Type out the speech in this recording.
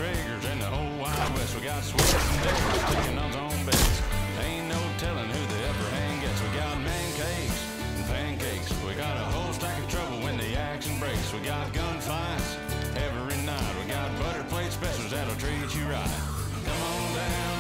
Traegers in the whole wide west. We got Swiss and Davis taking odds on bets. Ain't no telling who the upper hand gets. We got man cakes and pancakes. We got a whole stack of trouble when the action breaks. We got gunfights every night. We got butter plate specials that'll treat you right. Come on down